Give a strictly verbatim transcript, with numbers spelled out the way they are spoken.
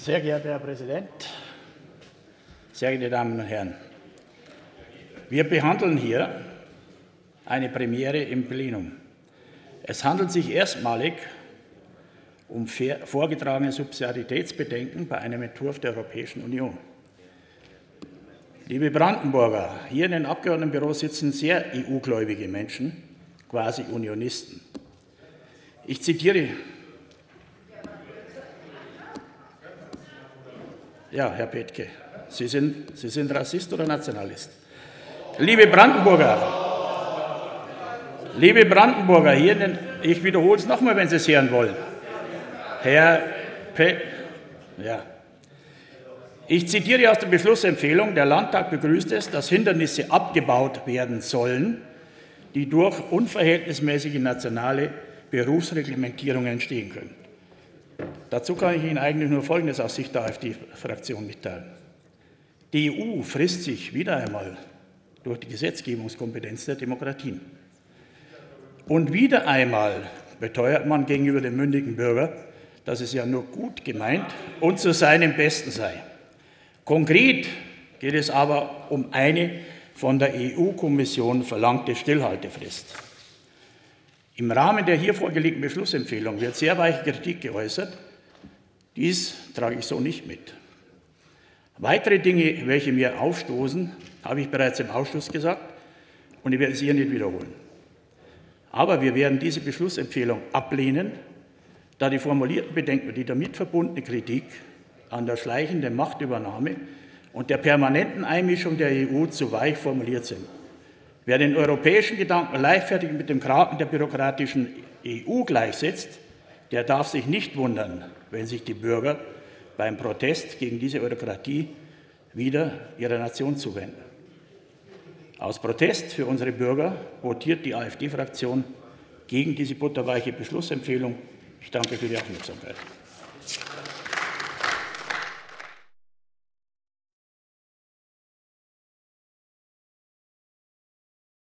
Sehr geehrter Herr Präsident, sehr geehrte Damen und Herren! Wir behandeln hier eine Premiere im Plenum. Es handelt sich erstmalig um vorgetragene Subsidiaritätsbedenken bei einem Entwurf der Europäischen Union. Liebe Brandenburger, hier in den Abgeordnetenbüros sitzen sehr E U-gläubige Menschen, quasi Unionisten. Ich zitiere Ja, Herr Bethke, Sie sind, Sie sind Rassist oder Nationalist? Liebe Brandenburger, liebe Brandenburger, hier in den, ich wiederhole es nochmal, wenn Sie es hören wollen. Herr Pe ja. Ich zitiere aus der Beschlussempfehlung, der Landtag begrüßt es, dass Hindernisse abgebaut werden sollen, die durch unverhältnismäßige nationale Berufsreglementierungen entstehen können. Dazu kann ich Ihnen eigentlich nur Folgendes aus Sicht der AfD-Fraktion mitteilen. Die E U frisst sich wieder einmal durch die Gesetzgebungskompetenz der Demokratien. Und wieder einmal beteuert man gegenüber dem mündigen Bürger, dass es ja nur gut gemeint und zu seinem Besten sei. Konkret geht es aber um eine von der E U-Kommission verlangte Stillhaltefrist. Im Rahmen der hier vorgelegten Beschlussempfehlung wird sehr weiche Kritik geäußert. Dies trage ich so nicht mit. Weitere Dinge, welche mir aufstoßen, habe ich bereits im Ausschuss gesagt und ich werde sie hier nicht wiederholen. Aber wir werden diese Beschlussempfehlung ablehnen, da die formulierten Bedenken und die damit verbundene Kritik an der schleichenden Machtübernahme und der permanenten Einmischung der E U zu weich formuliert sind. Wer den europäischen Gedanken leichtfertig mit dem Kraken der bürokratischen E U gleichsetzt, der darf sich nicht wundern, wenn sich die Bürger beim Protest gegen diese Autokratie wieder ihrer Nation zuwenden. Aus Protest für unsere Bürger votiert die AfD-Fraktion gegen diese butterweiche Beschlussempfehlung. Ich danke für die Aufmerksamkeit.